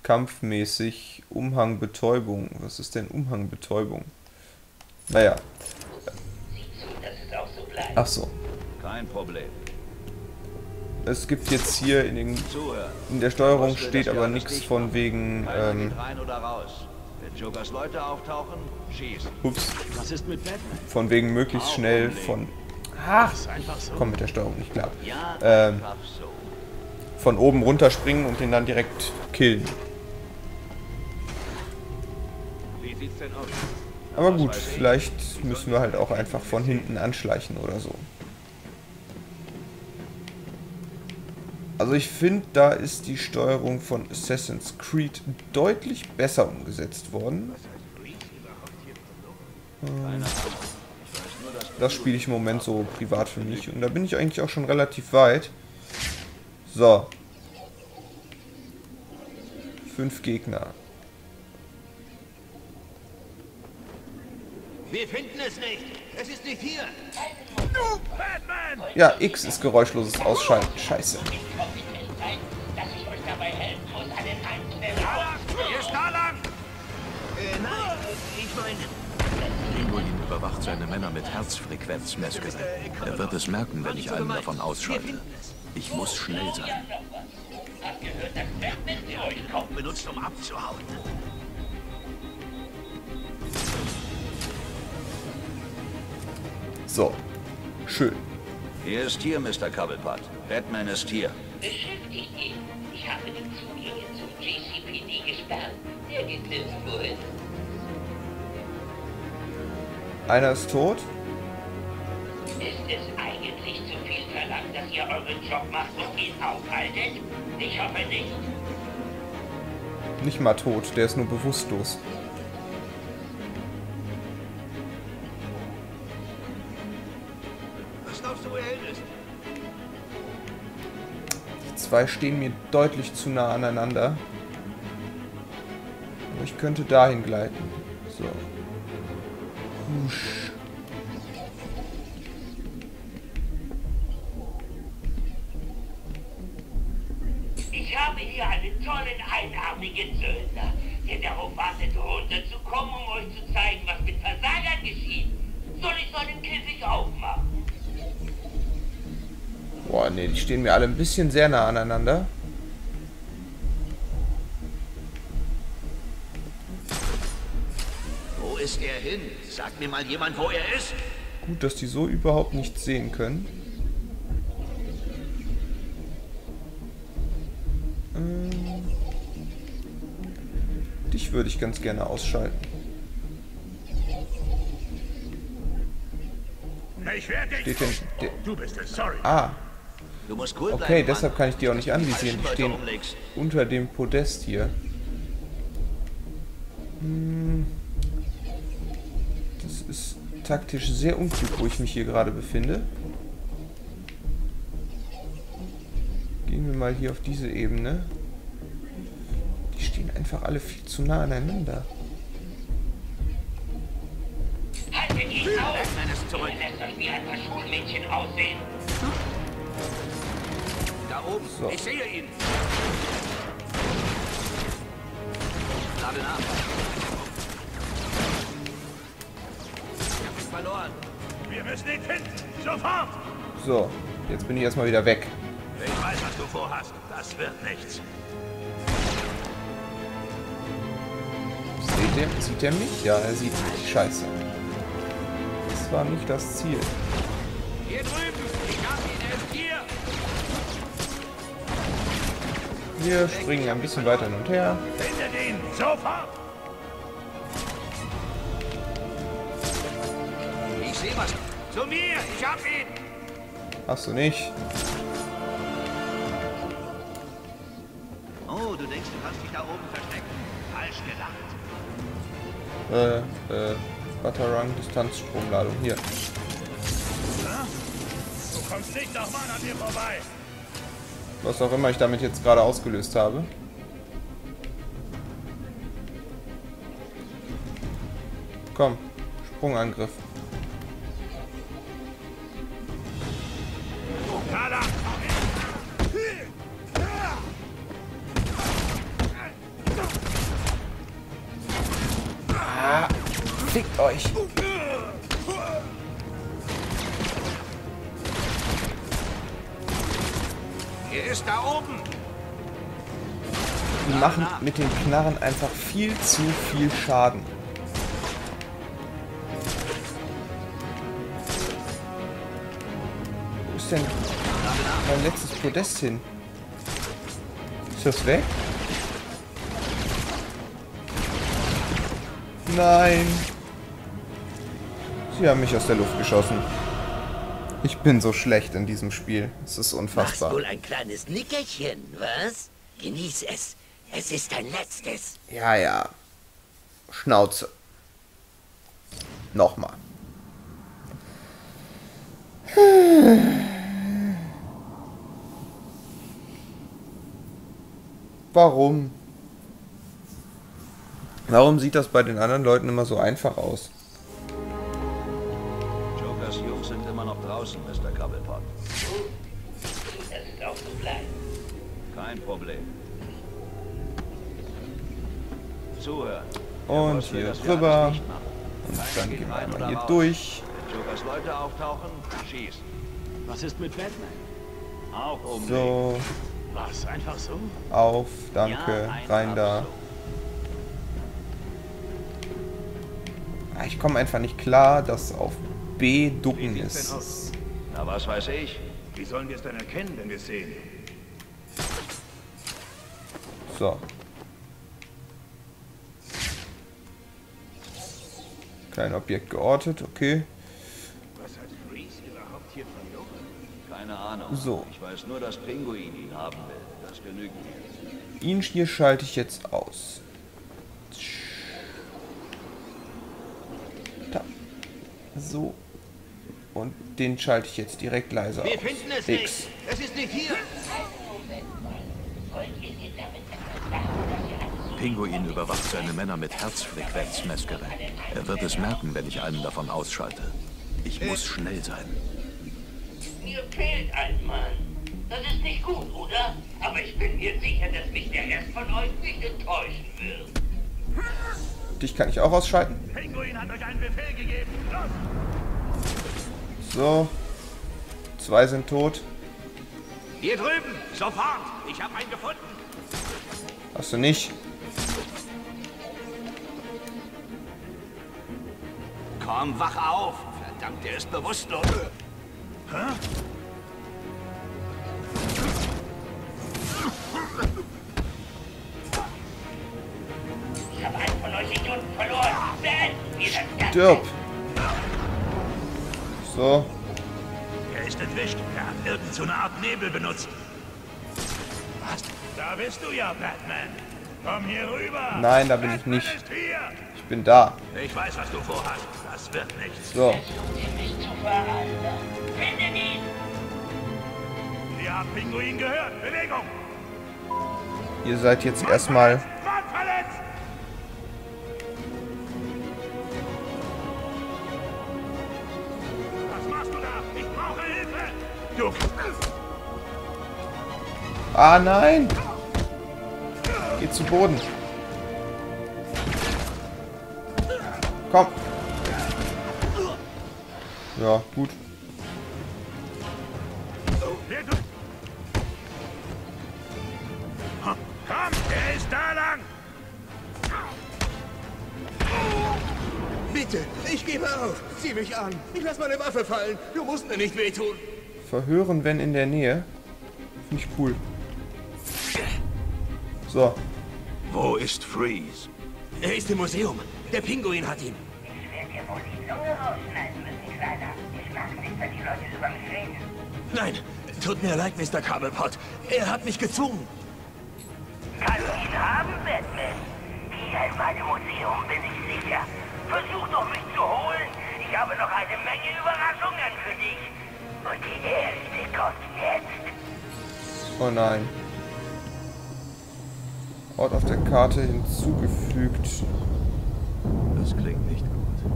kampfmäßig. Umhang Betäubung. Was ist denn Umhang Betäubung? Naja. Ach so. Kein Problem. Es gibt jetzt hier in der Steuerung steht aber nichts von wegen, Rein oder raus. Wenn Jokers Leute auftauchen, schieß. ups, Was ist mit Batman? von wegen möglichst schnell von, ach, Ist einfach so. komm mit der Steuerung nicht klar, Ja, einfach so. von oben runterspringen und den dann direkt killen. Wie sieht's denn aus? Aber gut, vielleicht müssen wir halt auch einfach von hinten anschleichen oder so. Also ich finde, da ist die Steuerung von Assassin's Creed deutlich besser umgesetzt worden. Das spiele ich im Moment so privat für mich und da bin ich eigentlich auch schon relativ weit. So. 5 Gegner. Wir finden es nicht. Es ist nicht hier. Batman! Ja, X ist geräuschloses Ausschalten. Scheiße. Hier ist da lang! Nein, ich meine... Linguin überwacht seine Männer mit Herzfrequenzmessgerät. Er wird es merken, wenn ich einen davon ausschalte. Ich muss schnell sein. Der euch kaum benutzt, um abzuhauen. So. Schön. Hier ist hier, Mr. Cobblepot. Batman ist hier. Beschäftigt ihn. Ich habe die Zugänge zum GCPD gesperrt. Der geht nirgendwo hin. Einer ist tot. Ist es eigentlich zu viel verlangt, dass ihr euren Job macht und ihn aufhaltet? Ich hoffe nicht. Nicht mal tot, der ist nur bewusstlos. Was glaubst du, wo er hin ist? Die zwei stehen mir deutlich zu nah aneinander. Aber ich könnte dahin gleiten. So. Husch. Ich habe hier einen tollen einarmigen Söldner, der darauf wartet, runterzukommen, um euch zu zeigen, was mit Versagern geschieht. Soll ich seinen Käfig aufmachen? Boah, nee, die stehen mir alle ein bisschen sehr nah aneinander. Wo ist er hin? Sagt mir mal jemand, wo er ist. Gut, dass die so überhaupt nichts sehen können. Dich würde ich ganz gerne ausschalten. Ich werde dich... Steht denn der, Du bist es, sorry. ah, Du musst cool bleiben, okay, Mann. deshalb kann ich die auch nicht anvisieren. Die stehen Umlegst. unter dem Podest hier. Das ist taktisch sehr unklug, wo ich mich hier gerade befinde. Gehen wir mal hier auf diese Ebene. Die stehen einfach alle viel zu nah aneinander. Haltet ihn auf! Batman ist zurück. Ihr lässt euch wie ein paar Schulmädchen aussehen. Da oben. So. Ich sehe ihn. Lade nach. Ich hab ihn verloren. Wir müssen ihn finden. Sofort. So, jetzt bin ich erstmal wieder weg. Ich weiß, was du vorhast. Das wird nichts. Sieht er mich? Ja, er sieht mich. Scheiße. Das war nicht das Ziel. Hier drüben. Ich hab ihn. Er ist hier. Wir springen ein bisschen weiter hin und her. Findet ihn. Sofort. Ich sehe was. Zu mir. Ich hab ihn. Hast du nicht? Oh, du denkst, du kannst dich da oben verstecken. Falsch gedacht. Batarang, Distanzstromladung. Hier. Du kommst nicht nochmal an mir vorbei. Was auch immer ich damit jetzt gerade ausgelöst habe. Komm, Sprungangriff. Da, da. Fickt euch. Er ist da oben. Die machen mit den Knarren einfach viel zu viel Schaden. Wo ist denn mein letztes Podest hin? Ist das weg? Nein. Sie haben mich aus der Luft geschossen. Ich bin so schlecht in diesem Spiel. Es ist unfassbar. Machst wohl ein kleines Nickerchen, was? Genieß es. Es ist dein letztes. Ja, ja. Schnauze. Nochmal. Warum? Warum sieht das bei den anderen Leuten immer so einfach aus? Jokers Jungs sind immer noch draußen, Mr. Cobblepot. Das ist auch so bleiben. Kein Problem. Zuhören. Und hier rüber. Und dann gehen wir einmal hier durch. Wenn Jokers Leute auftauchen, schießen. Was ist mit Batman? Auch umlegen. So, Was, einfach so? auf, danke, rein da. Ah, ich komme einfach nicht klar, dass auf B ducken ist. Na, was weiß ich? Wie sollen wir es denn erkennen, wenn wir es sehen? So. Kein Objekt geortet, okay. Was hat Freeze überhaupt hier verloren? Keine Ahnung. So. Ich weiß nur, dass Pinguin ihn haben will. Das genügt mir. Ihn hier schalte ich jetzt aus. Da. So. Und den schalte ich jetzt direkt leiser aus. Wir finden es X. nicht. Es ist nicht hier. Pinguin überwacht seine Männer mit Herzfrequenzmessgerät. Er wird es merken, wenn ich einen davon ausschalte. Ich muss schnell sein. Mir fehlt ein Mann. Das ist nicht gut, oder? Aber ich bin mir sicher, dass mich der Rest von euch nicht enttäuschen wird. Dich kann ich auch ausschalten. Pinguin hat euch einen Befehl gegeben. Los! So. 2 sind tot. Hier drüben. Sofort. Ich habe einen gefunden. Hast du nicht? Komm, wach auf. Verdammt, der ist bewusstlos. Ich habe einen von euch Idioten verloren. Beenden wir das Ganze. Stirb. So. Er ist entwischt. Er hat irgend so eine Art Nebel benutzt. Was? Da bist du ja, Batman. Komm hier rüber. Nein, da bin ich Batman nicht. ist hier. Ich bin da. Ich weiß, was du vorhast. Das wird nichts. So. Versucht ihr mich zu verraten. Findet ihn. Ihr habt Pinguin gehört. Bewegung. Ihr seid jetzt erstmal... Mann verletzt. Was machst du da? Ich brauche Hilfe. Du. Ah, nein! Geh zu Boden. Komm. Ja, gut. Komm, er ist da lang. Bitte, ich gebe auf. Zieh mich an. Ich lass meine Waffe fallen. Du musst mir nicht wehtun. Verhören, wenn in der Nähe. Finde ich cool. So. Wo ist Freeze? Er ist im Museum. Der Pinguin hat ihn. Ich werde dir wohl die Zunge rausschneiden müssen, Kleiner. Ich mag nicht, wenn die Leute über mich reden. Nein, tut mir leid, Mr. Cobblepot. Er hat mich gezwungen. Kann ich ihn haben, Batman? Hier in meinem Museum bin ich sicher. Versuch doch, mich zu holen. Ich habe noch eine Menge Überraschungen für dich. Und die erste kommt jetzt. Oh nein. Ort auf der Karte hinzugefügt. Das klingt nicht gut.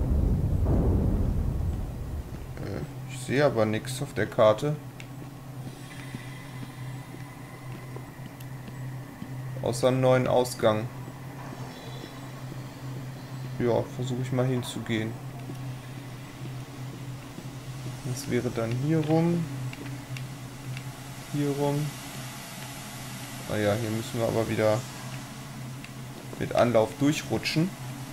Ich sehe aber nichts auf der Karte. Außer einen neuen Ausgang. ja, versuche ich mal hinzugehen. Das wäre dann hier rum. Hier rum. Naja, hier müssen wir aber wieder mit Anlauf durchrutschen.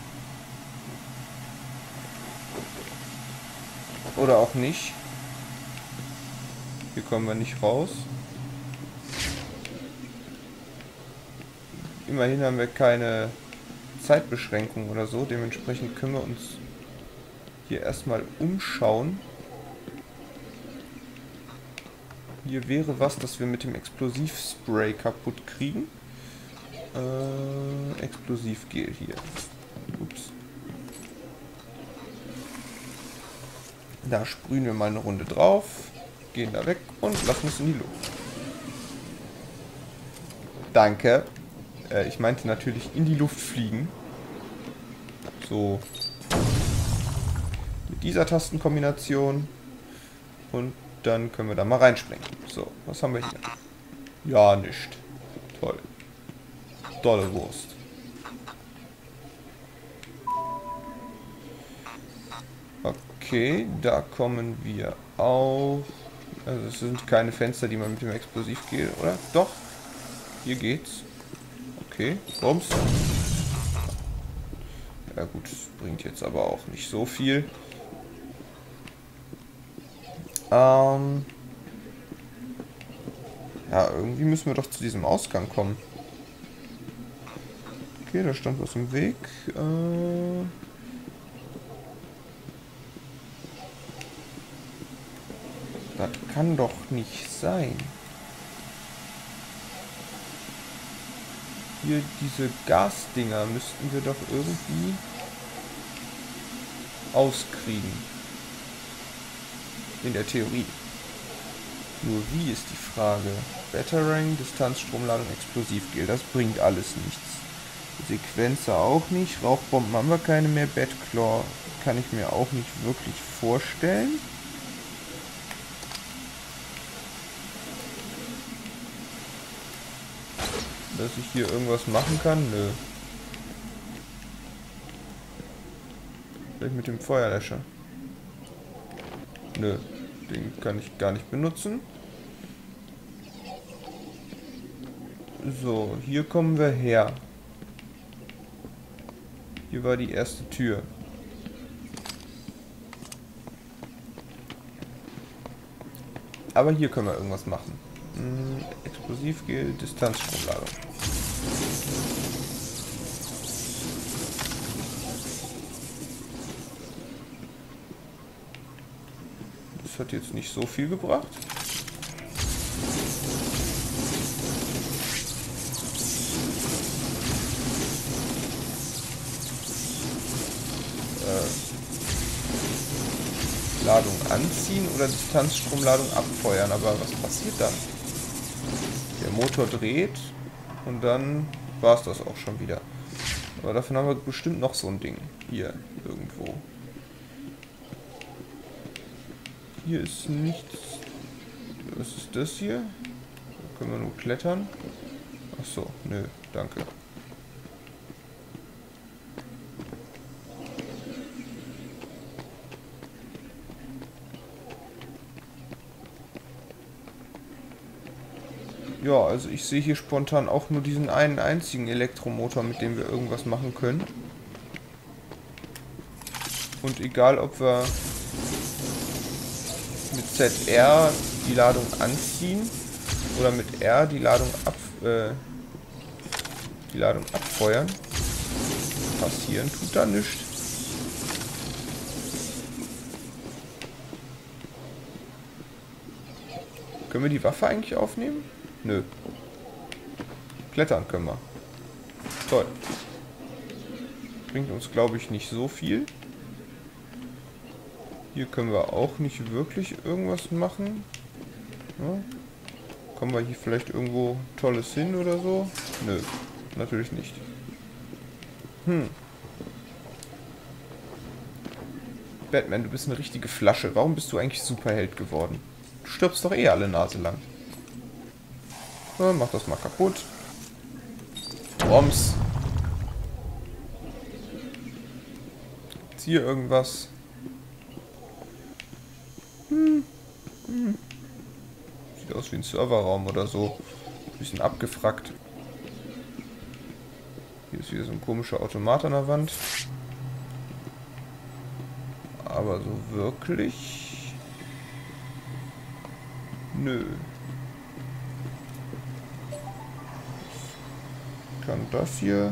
Oder auch nicht. Hier kommen wir nicht raus. Immerhin haben wir keine Zeitbeschränkung oder so. Dementsprechend können wir uns hier erstmal umschauen. Hier wäre was, das wir mit dem Explosivspray kaputt kriegen. Explosivgel hier. Ups. Da sprühen wir mal eine Runde drauf, gehen da weg und lassen es in die Luft. Danke. Ich meinte natürlich in die Luft fliegen. So. Mit dieser Tastenkombination. Und dann können wir da mal reinspringen. So, was haben wir hier? Ja, nicht. Toll. Tolle Wurst. Okay, da kommen wir auch. Also es sind keine Fenster, die man mit dem Explosivgel, oder? Doch. Hier geht's. Okay, Bums. Ja gut, bringt jetzt aber auch nicht so viel. Ja, irgendwie müssen wir doch zu diesem Ausgang kommen. Okay, da stand was im Weg. Das kann doch nicht sein. Hier diese Gasdinger müssten wir doch irgendwie auskriegen. In der Theorie. Nur wie ist die Frage? Batarang, Distanzstromladung, Explosivgel. Das bringt alles nichts. Sequenzer auch nicht. Rauchbomben haben wir keine mehr. Batclaw kann ich mir auch nicht wirklich vorstellen. Dass ich hier irgendwas machen kann? Nö. Vielleicht mit dem Feuerlöscher. Nö. Den kann ich gar nicht benutzen. So, hier kommen wir her. Hier war die erste Tür. Aber hier können wir irgendwas machen. Explosivgel, Distanzstromladung. Das hat jetzt nicht so viel gebracht. Ladung anziehen oder Distanzstromladung abfeuern. Aber was passiert dann? Der Motor dreht und dann war es das auch schon wieder. Aber davon haben wir bestimmt noch so ein Ding. Hier irgendwo. Hier ist nichts. Was ist das hier? Da können wir nur klettern. Achso, nö, danke. Ja, also ich sehe hier spontan auch nur diesen einen einzigen Elektromotor, mit dem wir irgendwas machen können. Und egal, ob wir mit ZR die Ladung anziehen oder mit R die Ladung abfeuern, passieren tut da nichts. Können wir die Waffe eigentlich aufnehmen? Nö. Klettern können wir. Toll. Bringt uns, glaube ich, nicht so viel. Hier können wir auch nicht wirklich irgendwas machen. Ja. Kommen wir hier vielleicht irgendwo Tolles hin oder so? Nö, natürlich nicht. Batman, du bist eine richtige Flasche. Warum bist du eigentlich Superheld geworden? Du stirbst doch eh alle Nase lang. So, mach das mal kaputt. Roms. hier irgendwas? Sieht aus wie ein Serverraum oder so. Ein bisschen abgefrackt. Hier ist wieder so ein komischer Automat an der Wand. Aber so wirklich... Nö. Kann das hier...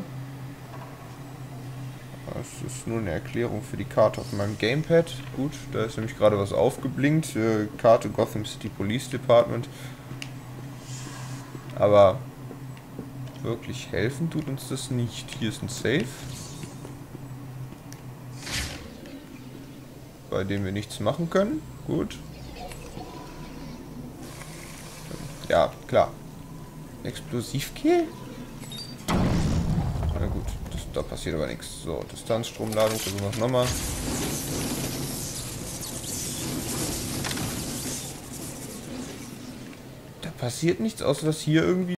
Das ist nur eine Erklärung für die Karte auf meinem Gamepad. Gut, da ist nämlich gerade was aufgeblinkt. Karte Gotham City Police Department. Aber wirklich helfen tut uns das nicht. Hier ist ein Safe, bei dem wir nichts machen können. Gut. Ja, klar. Explosivkill? Na gut, da passiert aber nichts. So, Distanzstromladung, versuchen wir es nochmal. Da passiert nichts, außer dass hier irgendwie